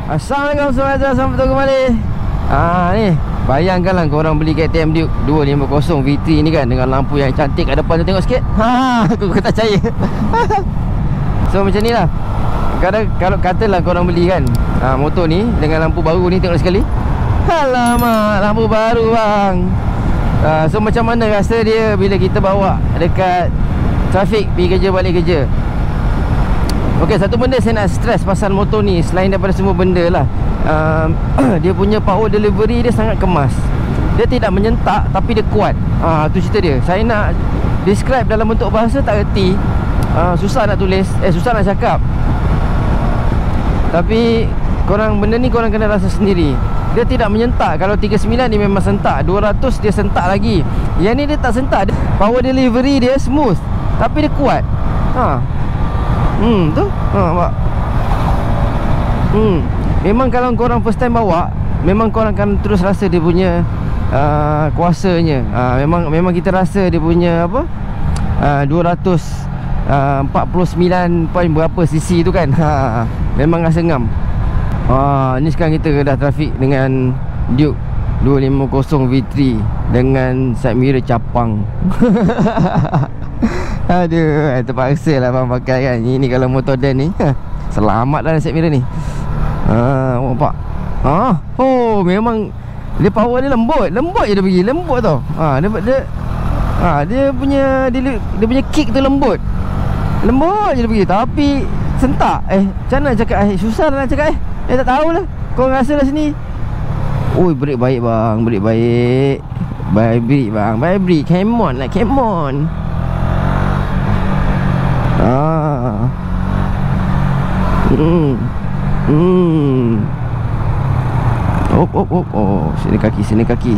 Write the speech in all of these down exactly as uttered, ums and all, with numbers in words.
Assalamualaikum saudara, selamat bertemu kembali. Ah ni, bayangkanlah korang beli K T M Duke dua lima kosong V tiga ni kan, dengan lampu yang cantik kat depan tu, tengok sikit. Ha, aku, aku tak percaya. So macam ni lah. Kadang kalau katalah korang beli kan, ha, motor ni dengan lampu baru ni, tengok sekali. Alamak, lampu baru bang. ha, So macam mana rasa dia bila kita bawa dekat trafik, pergi kerja balik kerja. Okey, satu benda saya nak stress pasal motor ni, selain daripada semua benda lah, uh, dia punya power delivery dia sangat kemas. Dia tidak menyentak tapi dia kuat. Ah, tu cerita dia. Saya nak describe dalam bentuk bahasa tak erti. uh, Susah nak tulis, eh susah nak cakap. Tapi korang, benda ni korang kena rasa sendiri. Dia tidak menyentak. Kalau tiga puluh sembilan dia memang sentak, dua ratus dia sentak lagi. Yang ni dia tak sentak. Power delivery dia smooth tapi dia kuat. Ha. Hmm, tu. Ha, nampak. Hmm. Memang kalau korang first time bawa, memang korang akan terus rasa dia punya uh, kuasanya. uh, Memang memang kita rasa dia punya apa, uh, dua ratus empat puluh sembilan point berapa cc tu kan. Ha, memang rasa ngam. Ha, ni sekarang kita dah trafik dengan Duke dua lima kosong V tiga dengan side mirror capang. Aduh, terpaksa lah bang pakai kan. Ini kalau motor Dan ni, selamat lah side mirror ni. Ha, nampak. Ha, oh memang dia power dia lembut. Lembut je dia pergi, lembut tau. Ha, dia dia ha, dia punya dia, dia punya kick tu lembut. Lembut je dia pergi, tapi sentak. Eh, macam mana cakap, eh susah lah nak cakap. Eh, eh tak tahulah. Kau rasa lah sini. Oi, break baik bang, break baik. Baik break bang, baik break. Come on lah, come on. Ah. Hmm. Hmm. Op op op. Oh, sini kaki, sini kaki.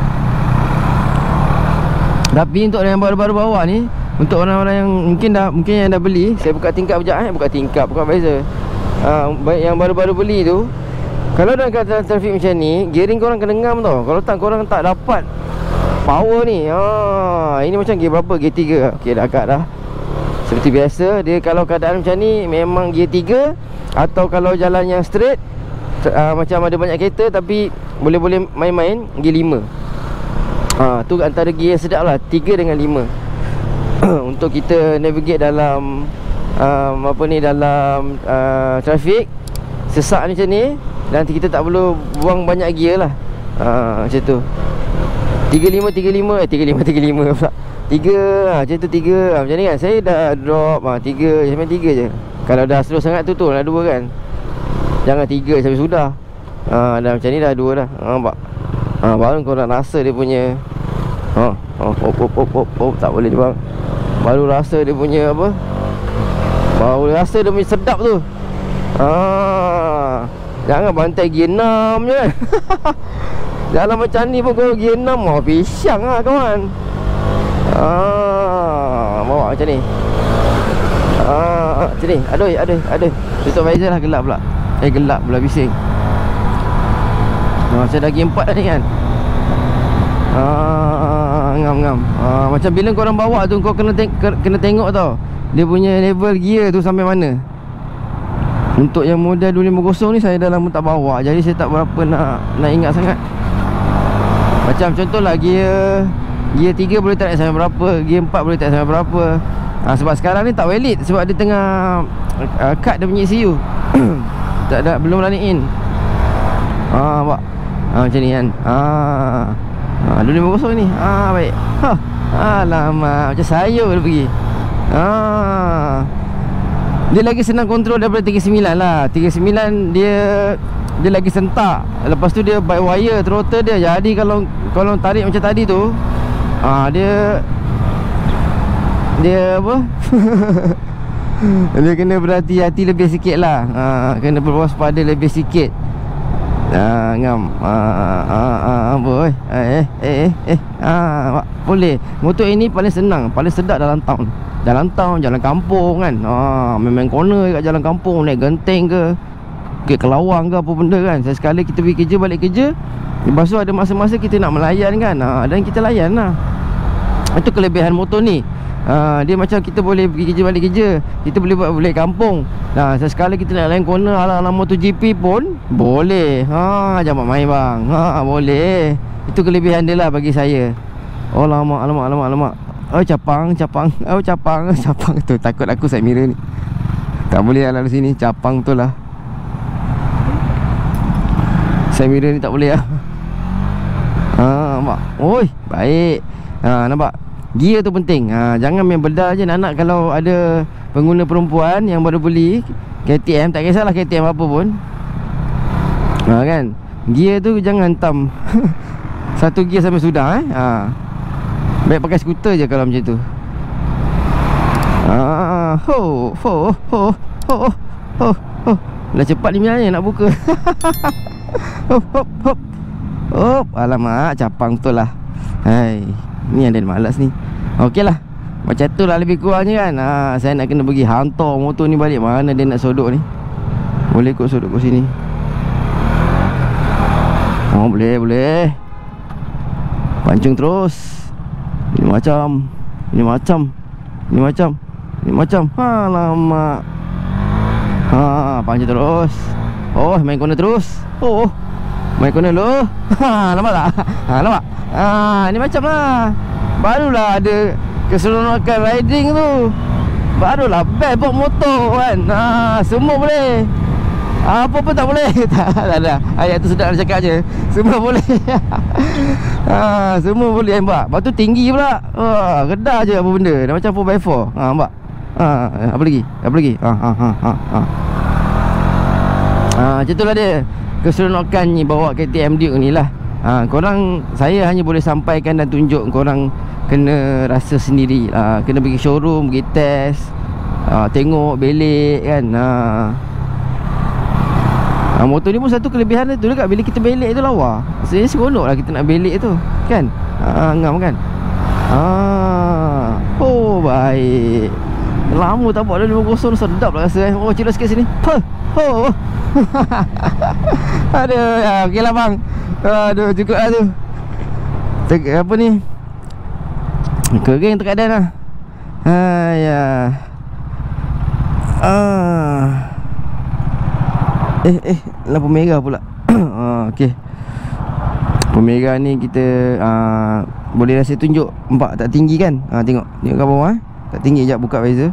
Tapi untuk yang baru-baru bawa ni, untuk orang-orang yang mungkin dah mungkin yang dah beli, saya buka tingkap sekejap eh, buka tingkap, buka visor. Ah, uh, yang baru-baru beli tu, kalau dalam keadaan trafik macam ni, gearing korang kena ngam tau. Kalau tak, korang tak dapat power ni. Ah, ini macam gear berapa? Gear tiga. Okey, dah agak dah. Seperti biasa, dia kalau keadaan macam ni memang gear tiga. Atau kalau jalan yang straight, uh, macam ada banyak kereta tapi boleh-boleh main-main, gear lima. Ha, tu antara gear yang sedap lah, tiga dengan lima. Untuk kita navigate dalam um, apa ni, dalam uh, trafik sesak macam ni, nanti kita tak perlu buang banyak gear lah. Ha, macam tu. Tiga lima, tiga lima, eh tiga lima, tiga lima pula. Tiga, ha, macam tu tiga, ha, macam ni kan. Saya dah drop, ha, tiga, sampai tiga je. Kalau dah slow sangat tu tu, dah dua kan. Jangan tiga sampai sudah. Ha, dah macam ni dah dua dah. Ha, nampak? Ha, baru kau nak rasa dia punya. Ha, oh, oh, oh, oh, oh, oh, tak boleh bang. Baru rasa dia punya apa, baru rasa dia punya sedap tu. Ha, jangan bantai gear enam je kan. Jalan macam ni pun kau gear enam, oh, pisang lah kawan. Ah, bawa macam ni. Ah, macam ni. Aduh, aduh, aduh. Tutup visor lah, gelap pula. Eh, gelap pula, bising. Ah, saya dah gear empat dah ni kan. Ah, ngam, ngam. Ah, macam bila korang bawa tu, kau kena teng kena tengok tau, dia punya level gear tu sampai mana. Untuk yang model dua lima kosong ni, saya dah lama tak bawa, jadi saya tak berapa nak nak ingat sangat. Macam contohlah gear Gear tiga boleh tak sampai berapa, Gear empat boleh tak sampai berapa. ha, Sebab sekarang ni tak valid, sebab dia tengah uh, cut dia punya E C U. Tak ada, belum running in. Haa, nampak? Haa, macam ni kan. Haa, ha, dua lima kosong ni. Haa, baik. Ha, alamak, macam sayur dia pergi. Haa, dia lagi senang kontrol daripada tiga sembilan lah. Tiga sembilan dia dia lagi sentak. Lepas tu dia by wire throttle dia. Jadi kalau kalau tarik macam tadi tu, ah, dia Dia apa? Dia kena berhati-hati lebih sikit lah. ah, Kena berwaspada lebih sikit. Ah, ngam. Ah, ah, ah, apa eh? Eh, eh, eh, eh. Ah, boleh. Motor ini paling senang, paling sedap dalam town. Dalam town, jalan kampung kan. Ah, main-main corner kat jalan kampung, naik genteng ke, ke Kelawang ke apa benda kan. Sekali kita pergi kerja, balik kerja, lepas tu ada masa-masa kita nak melayan kan. Ha, dan kita layan lah. Itu kelebihan motor ni. Ha, dia macam kita boleh pergi kerja balik kerja, kita boleh buat balik kampung. Nah, sesekali kita nak lain corner ala-ala MotoGP pun boleh. Ha, jangan main bang. Ha, boleh. Itu kelebihan dia lah bagi saya. Oh lama, alamak, alamak, alamak. Oh capang, capang. Oh capang, capang tu. Takut aku side mirror ni. Tak boleh lah lalu sini. Capang tu lah. Side mirror ni tak boleh lah. Ha, nampak. Oi, baik. Ha, nampak. Gear tu penting. Ha, jangan main bedah je nak-nak. Kalau ada pengguna perempuan yang baru beli K T M, tak kisahlah K T M apa pun. Ha, kan. Gear tu jangan hantam satu gear sampai sudah eh. Ha. Baik pakai skuter je kalau macam tu. Ha, ho ho ho ho ho ho. Dah cepat ni sebenarnya nak buka. Hop hop hop. Hop, alamak, capang betul lah. Hai, ni ada malas ni. Okey lah, macam tu lah lebih kurangnya kan. ha, Saya nak kena pergi hantar motor ni balik. Mana dia nak sodok ni. Boleh kot sodok kat sini. Oh boleh, boleh. Pancung terus. Ini macam Ini macam Ini macam Ini macam alamak. Ha, pancung terus. Oh, main corner terus. Oh, main corner lu. Ha, nampak tak? Ha, nampak? Ha, ni macam lah. Barulah ada keseronokan riding tu. Barulah best buat motor kan. Ha, semua boleh. Apa pun tak boleh. Tak, tak ada. Ayat tu sedap nak cakap je. Semua boleh. Ha, semua boleh nampak. Lepas tu tinggi pula. Ha, gedah je apa benda. Dah macam four by four. Ha, nampak? Ha, apa lagi? Apa lagi? Ha, ha, ha, ha, ha. Ha, macam tu lah dia keseronokan ni bawa K T M Duke ni lah. Ha, korang, saya hanya boleh sampaikan dan tunjuk. Korang kena rasa sendiri. Ha, kena pergi showroom, pergi test. Ha, tengok, belik kan. Ha. Ha, motor ni pun satu kelebihan dia tu dekat. Bila kita belik tu lawa. Saya seronok lah kita nak belik tu kan. Ha, ngam kan. Ha. Oh baik. Lama tak buat dah lima kosong. Sedap lah rasa eh. Oh cerita sikit sini. Huh. Oh. Aduh ya, okey lah bang. Aduh cukup lah tu. Tek, apa ni, kering terkadang lah. Ha ya. Ah. Eh eh lampu merah pula. ah, Okey. Lampu merah ni kita uh, boleh rasa tunjuk. Nampak tak tinggi kan. ha, Tengok. Tengok kat bawah eh. Tak tinggi. Sekejap buka visor.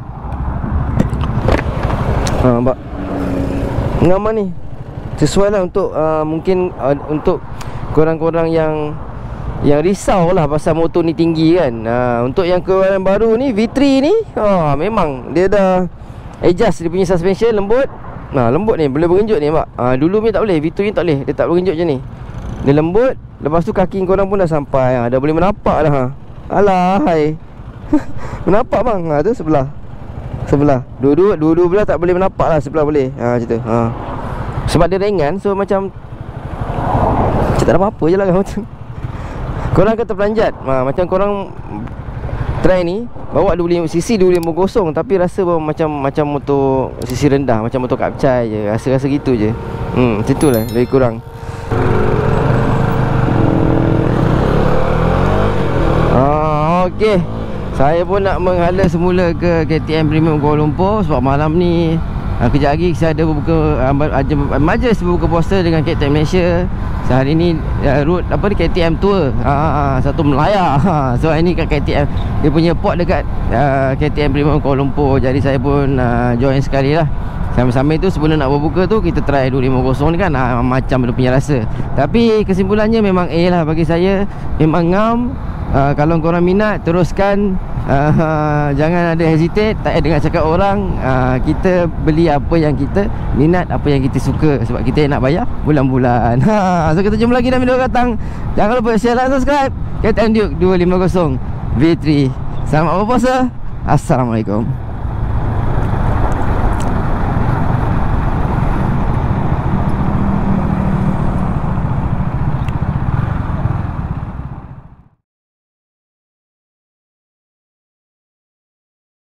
ha, Nampak ngaman ni. Sesuai lah untuk uh, mungkin uh, untuk korang-korang yang yang risau lah pasal motor ni tinggi kan. uh, Untuk yang keluaran baru ni V three ni, uh, memang dia dah adjust dia punya suspension lembut. Nah lembut ni, boleh bergenjut ni nampak. uh, Dulu ni tak boleh, V three ni tak boleh. Dia tak bergenjut macam ni. Dia lembut. Lepas tu kaki korang pun dah sampai. ha, Dah boleh menapak dah. ha. Alah hai. Menapak bang. Ha, tu sebelah. Sebelah. Dua-dua Dua-dua belah tak boleh menapak lah. Sebelah boleh. Ha macam tu. Ha. Sebab dia ringan. So macam macam tak ada apa-apa je lah macam. Korang kata terpelanjat. ha, Macam korang try ni, bawa dua puluh lima cc dua lima kosong, tapi rasa macam macam motor cc rendah, macam motor kapcai je. Rasa-rasa gitu je. Hmm, macam tu lah lebih kurang. Ah, okey. Saya pun nak menghala semula ke K T M Premium Kuala Lumpur. Sebab malam ni uh, kejap lagi saya ada berbuka uh, majlis berbuka puasa dengan K T M Malaysia. Sehari ni uh, route apa ni, K T M Tour. Ha uh, uh, satu Melaya. Ha, so hari ni kat K T M, dia punya port dekat uh, K T M Premium Kuala Lumpur. Jadi saya pun uh, join sekali lah. Sambil-sambil tu sebelum nak berbuka tu kita try dua lima kosong ni kan. uh, Macam dia punya rasa. Tapi kesimpulannya memang A lah bagi saya. Memang ngam. Uh, kalau korang minat, teruskan. uh, uh, Jangan ada hesitate. Tak ada dengar cakap orang. uh, Kita beli apa yang kita minat, apa yang kita suka. Sebab kita nak bayar bulan-bulan. ha, So kita jumpa lagi dalam video datang. Jangan lupa share dan subscribe K T M Duke dua lima kosong V three. Selamat berpuasa. Assalamualaikum.